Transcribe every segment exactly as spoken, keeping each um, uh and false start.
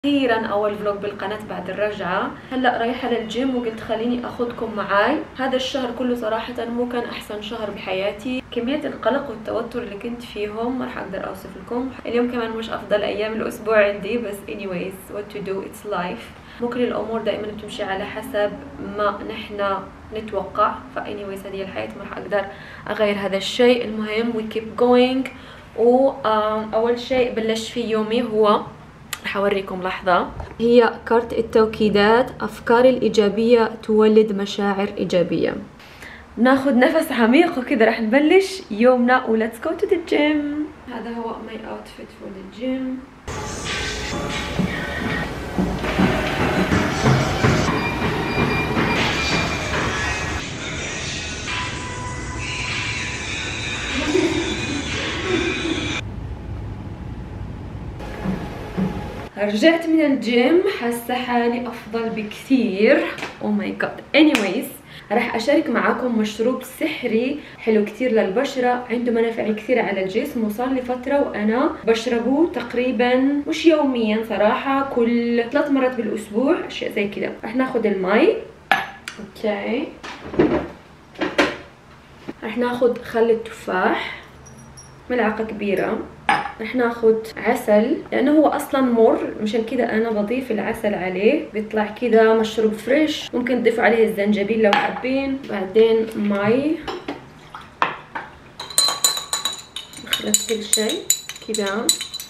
اخيرا اول فلوج بالقناه بعد الرجعه. هلا رايحه للجيم وقلت خليني اخذكم معاي. هذا الشهر كله صراحه مو كان احسن شهر بحياتي، كميه القلق والتوتر اللي كنت فيهم ما راح اقدر اوصف لكم. اليوم كمان مش افضل ايام الاسبوع عندي، بس anyways what to do, it's life. مو كل الامور دائما بتمشي على حسب ما نحن نتوقع، ف anyways هذه الحياه ما راح اقدر اغير هذا الشيء. المهم we keep going. واول شيء بلش فيه يومي هو رح اوريكم لحظة، هي كارت التوكيدات. افكار الايجابية تولد مشاعر ايجابية. ناخذ نفس عميق وكذا رح نبلش يومنا و let's go to the gym. هذا هو my outfit for the gym. رجعت من الجيم حاسه حالي افضل بكثير. او ماي جاد. anyways راح اشارك معاكم مشروب سحري حلو كثير للبشره، عنده منافع كثيره على الجسم، وصار لي فتره وانا بشربه تقريبا مش يوميا صراحه، كل ثلاث مرات بالاسبوع اشياء زي كذا. رح ناخذ المي. اوكي رح ناخذ خل التفاح ملعقه كبيره. رح ناخد عسل لانه هو اصلا مر، مشان كذا انا بضيف العسل عليه بيطلع كذا مشروب فريش. ممكن تضيفوا عليه الزنجبيل لو حابين. بعدين مي، بخلط كل شيء كذا.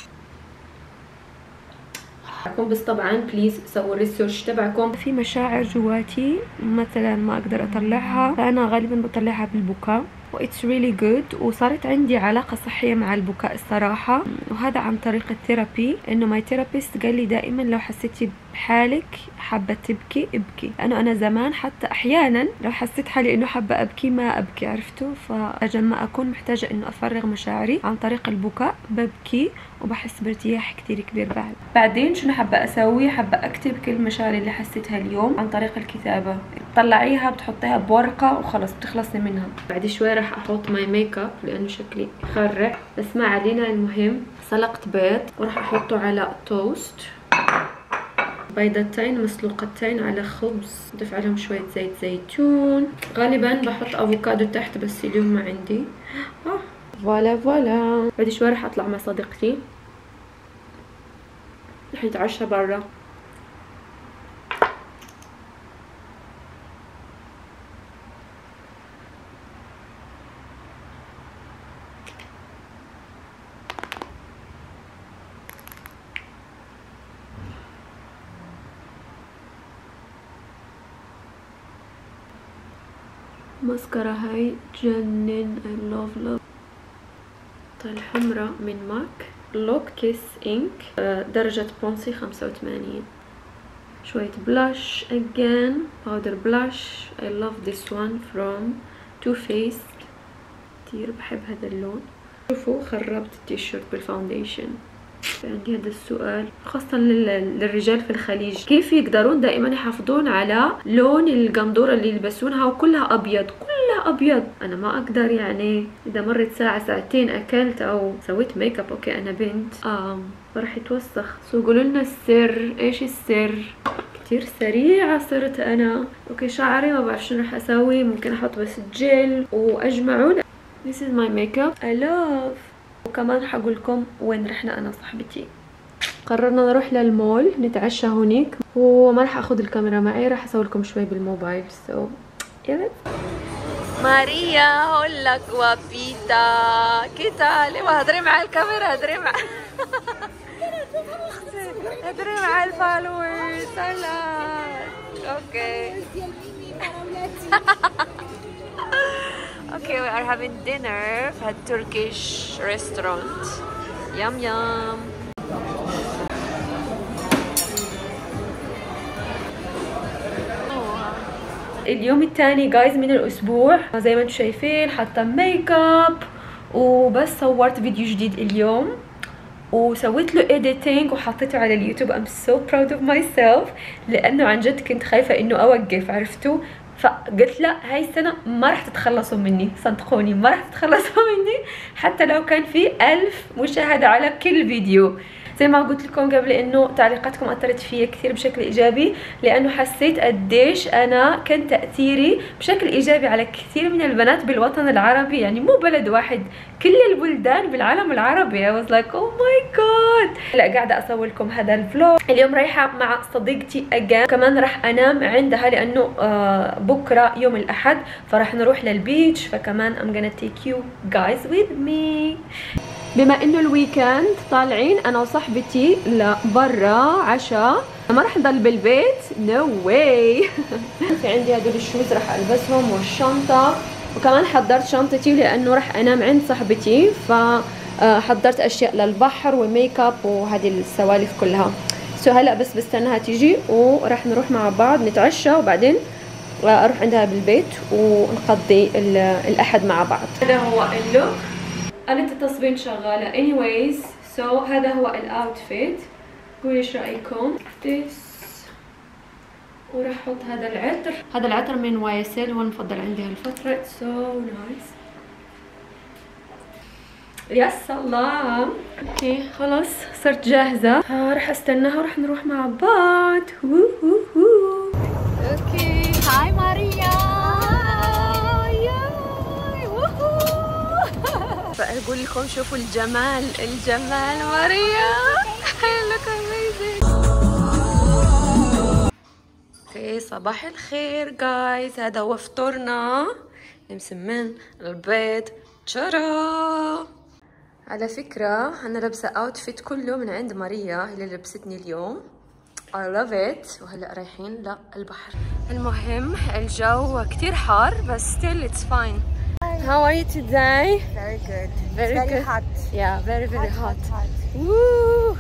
بس طبعا بليز سووا الريسيرش تبعكم. في مشاعر جواتي مثلا ما اقدر اطلعها، فانا غالبا بطلعها بالبكاء و it's really good. وصارت عندي علاقة صحية مع البكاء الصراحة، وهذا عن طريق الثيرابي. انه ماي ثيرابيست قال لي دائما لو حسيتي بحالك حابة تبكي ابكي. لانه انا زمان حتى احيانا لو حسيت حالي انه حابة ابكي ما ابكي، عرفتوا؟ فلما اكون محتاجة انه افرغ مشاعري عن طريق البكاء ببكي وبحس بارتياح كتير كبير. بعد بعدين شنو حابة اسوي؟ حابة اكتب كل المشاعر اللي حسيتها اليوم عن طريق الكتابة. تطلعيها بتحطيها بورقة وخلص بتخلصي منها. بعد شوي راح احط ماي ميك اب لانه شكلي يخرع، بس ما علينا. المهم سلقت بيض وراح احطه على توست، بيضتين مسلوقتين على خبز، نضيف عليهم شوية زيت زيتون. غالبا بحط افوكادو تحت بس اليوم ما عندي. آه. فوالا فوالا. بعد شوي راح اطلع مع صديقتي رح نتعشى برا. ماسكارا هاي تجنن. I love love. الحمرة من ماك لوك كيس انك، درجة بونسي خمسة وثمانين. شوية بلاش again powder blush. I love this one from Too Faced، كتير بحب هذا اللون. شوفوا خربت التيشيرت بالفاونديشن. عندي هذا السؤال خاصة للرجال في الخليج، كيف يقدرون دائما يحافظون على لون القندورة اللي يلبسونها وكلها ابيض، كلها ابيض؟ انا ما اقدر. يعني اذا مرت ساعة ساعتين اكلت او سويت ميك اب، اوكي انا بنت اه راح يتوسخ. سو قولوا لنا السر، ايش السر؟ كتير سريعة صرت انا. اوكي شعري ما بعرف شنو راح اسوي، ممكن احط بس جل واجمعه. This is my makeup I love. وكمان حقول لكم وين رحنا انا وصاحبتي. قررنا نروح للمول نتعشى هونيك، وما راح اخذ الكاميرا معي، راح اسوي لكم شوي بالموبايل. سو يلا. ماريا هولا guapita. ¿Qué tal? هدري مع الكاميرا، هدري مع هدري مع الفالورز. سلام. اوكي Okay, we are having dinner at Turkish restaurant. Yum yum. اليوم الثاني جايز من الاسبوع، زي ما انتم شايفين حاطه ميك اب وبس. صورت فيديو جديد اليوم وسويت له editing وحطيته على اليوتيوب. I'm so proud of myself لانه عن جد كنت خايفه انه اوقف، عرفتوا؟ فقلت لا هاي السنة ما راح تتخلصوا مني، صدقوني ما راح تتخلصوا مني حتى لو كان في ألف مشاهدة على كل فيديو. زي ما قلت لكم قبل انه تعليقاتكم اثرت فيا كثير بشكل ايجابي، لانه حسيت قديش انا كان تاثيري بشكل ايجابي على كثير من البنات بالوطن العربي، يعني مو بلد واحد، كل البلدان بالعالم العربي. I was like oh my god. هلا قاعده اصور لكم هذا الفلوج. اليوم رايحه مع صديقتي اجان، كمان راح انام عندها لانه آه بكره يوم الاحد، فراح نروح للبيتش، فكمان I'm gonna take you guys with me. بما انه الويكند طالعين انا وصاحبتي لبرا عشاء، ما راح نضل بالبيت نو no واي. في عندي هدول الشوز راح البسهم والشنطه، وكمان حضرت شنطتي لانه راح انام عند صاحبتي، فحضرت اشياء للبحر وميك اب وهذه السوالف كلها. سو هلا بس بستناها تيجي وراح نروح مع بعض نتعشى، وبعدين اروح عندها بالبيت ونقضي الاحد مع بعض. هذا هو اللوك. آلة التصبين شغالة anyways. so هذا هو الاوتفيت، قولوا ايش رايكم. this وراح احط هذا العطر، هذا العطر من واي اس ال، هو المفضل عندي هالفترة. so nice. يا سلام. اوكي خلاص صرت جاهزة، راح استناها وراح نروح مع بعض. اوكي هاي ماريا. فأقول لكم شوفوا الجمال، الجمال ماريا. look amazing. اوكي صباح الخير جايز، هذا هو فطورنا مسمين البيض تشارا. على فكرة أنا لابسة اوتفيت كله من عند ماريا، هي اللي لبستني اليوم. I love it. وهلا رايحين للبحر. المهم الجو كتير حار بس still it's fine. How are you today? Very good. Very, very good. hot. Yeah, very very hot. hot, hot. Woo.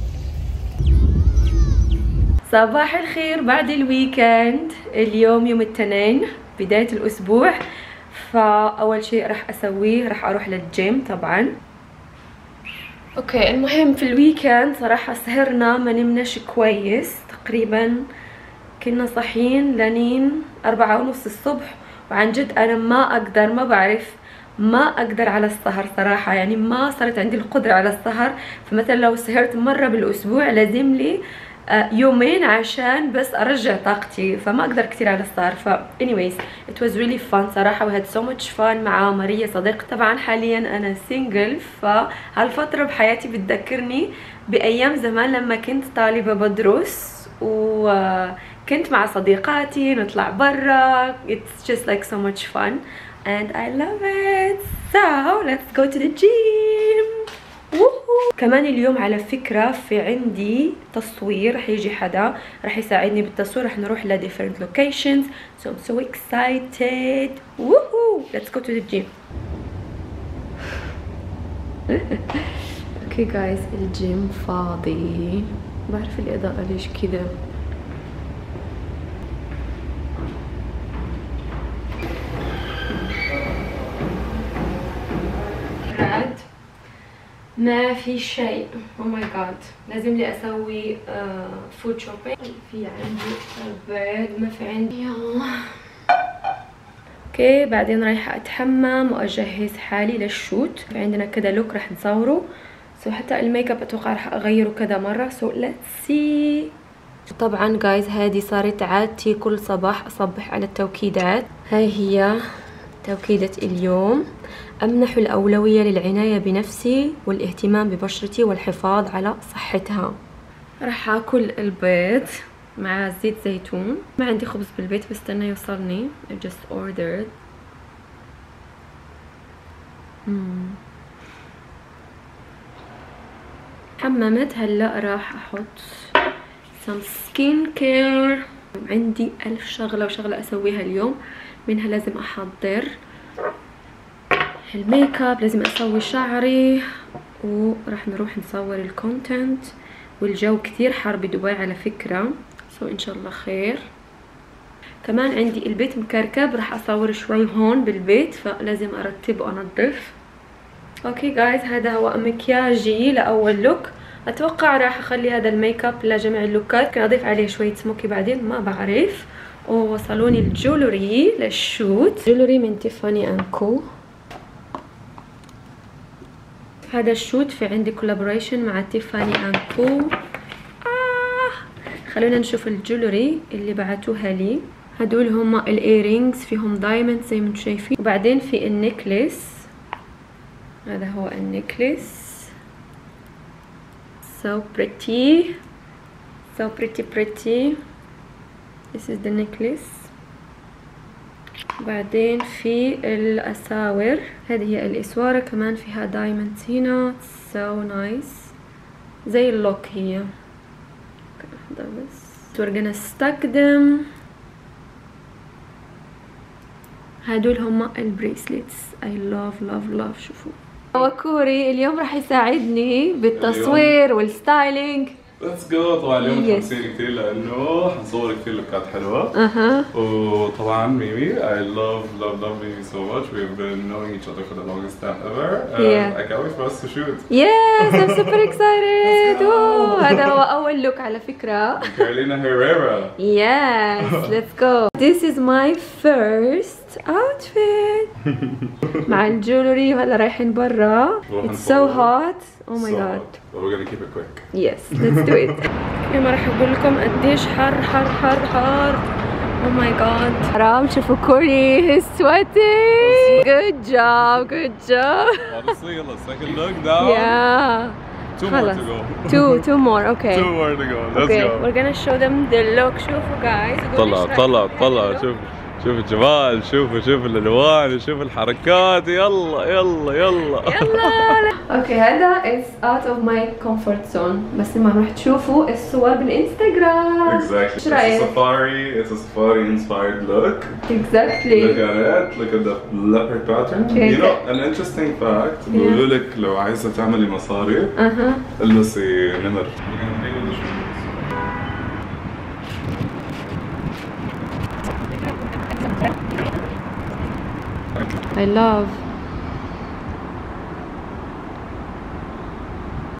صباح الخير بعد الويكند. اليوم يوم الاثنين بداية الأسبوع، فأول شيء راح أسويه راح أروح للجيم طبعا. اوكي المهم في الويكند صراحة سهرنا ما نمناش كويس، تقريبا كنا صاحيين لنين أربعة ونص الصبح، وعن جد أنا ما أقدر، ما بعرف ما أقدر على السهر صراحة، يعني ما صارت عندي القدرة على السهر. فمثلا لو سهرت مرة بالأسبوع لازم لي يومين عشان بس أرجع طاقتي، فما أقدر كتير على السهر. ف anyways it was really fun صراحة، we had so much fun مع ماريا صديقتي. طبعا حاليا أنا سينجل، فهالفترة بحياتي بتذكرني بأيام زمان لما كنت طالبة بدرس وكنت مع صديقاتي نطلع برا. it's just like so much fun and I love it. so let's go to the gym. كمان اليوم على فكرة في عندي تصوير، رح يجي حدا رح يساعدني بالتصوير، رح نروح ل different locations. so I'm so excited. woohoo let's go to the gym. okay guys الجيم فاضي، بعرف الإضاءة ليش كذا. ما في شيء. او ماي جاد لازم لي اسوي فود شوبينج. في عندي البيض، ما في عندي. يلا اوكي بعدين رايحه اتحمم واجهز حالي للشوت. في عندنا كذا لوك راح نصوره، سو حتى الميك اب اتوقع راح اغيره كذا مره. سو ليتس سي. طبعا جايز هذه صارت عادتي كل صباح اصبح على التوكيدات. هاي هي توكيدة اليوم: أمنح الأولوية للعناية بنفسي والاهتمام ببشرتي والحفاظ على صحتها. راح أكل البيض مع زيت زيتون. ما عندي خبز بالبيت بستنى يوصلني. I just ordered. مم. حممت. هلا راح أحط some skin care. عندي ألف شغلة وشغلة أسويها اليوم، منها لازم أحضر الميك اب، لازم اسوي شعري، وراح نروح نصور الكونتنت. والجو كثير حار بدبي على فكرة، سو ان شاء الله خير. كمان عندي البيت مكركب، راح اصور شوي هون بالبيت، فلازم ارتب وانظف. اوكي جايز هذا هو مكياجي لاول لوك. اتوقع راح اخلي هذا الميك اب لجميع اللوكات، ممكن اضيف عليه شوية سموكي بعدين ما بعرف. ووصلوني الجولري للشوت، جولري من تيفاني اند كو. هذا الشوت في عندي كولابوريشن مع تيفاني اند كو. آه. خلونا نشوف الجولري اللي بعتوها لي. هدول هما الايرينجز فيهم دايموند زي ما انتم شايفين، وبعدين في النكليس. هذا هو النكليس. so pretty so pretty pretty. this is the necklace. بعدين في الأساور، هذه هي الإسوارة كمان فيها دايموندز هنا. so nice زي اللوك هي. بس we're gonna stack them. هدول هما البريسليتس. I love love love. شوفوا وكوري اليوم راح يساعدني بالتصوير والستايلينج. ليتس جو. طبعا اليوم متحمسين كثير لانه حنصور كثير لوكات حلوه. اها. وطبعا ميمي I love love love Mimi so much. We've been knowing each other for the longest time ever. Uh, yeah. I can't wait for us to shoot. Yes, I'm super excited. oh, هذا هو أول لوك على فكرة. Carolina Herrera. Yes, let's go. This is my first outfit. مع الجولري وهلا رايحين برا. It's so hot. Oh my god. But we're gonna keep it quick. Yes, let's do it. اليوم راح اقول لكم قديش حر حر حر حر. Oh my god. حرام شوفوا كوري. He's sweating. Good job, good job. Honestly, يلا second look down. Yeah. Two more to go. Two, two more. Okay. Two more to go. Let's okay. go. We're gonna show them the look. شوفوا guys. طلع طلع طلع. شوف شوف الجمال. شوفوا شوف الالوان. شوف الحركات. يلا يلا يلا يلا. اوكي هذا is out of my comfort zone. بس لما راح تشوفوا الصور بالانستغرام. Exactly. It's a safari. It's a safari inspired look. Exactly. Look at it. Look at the leopard pattern. Okay. You know an interesting fact. بيقولوا لك لو عايزة تعملي مصاري. اها. البسي نمر. I love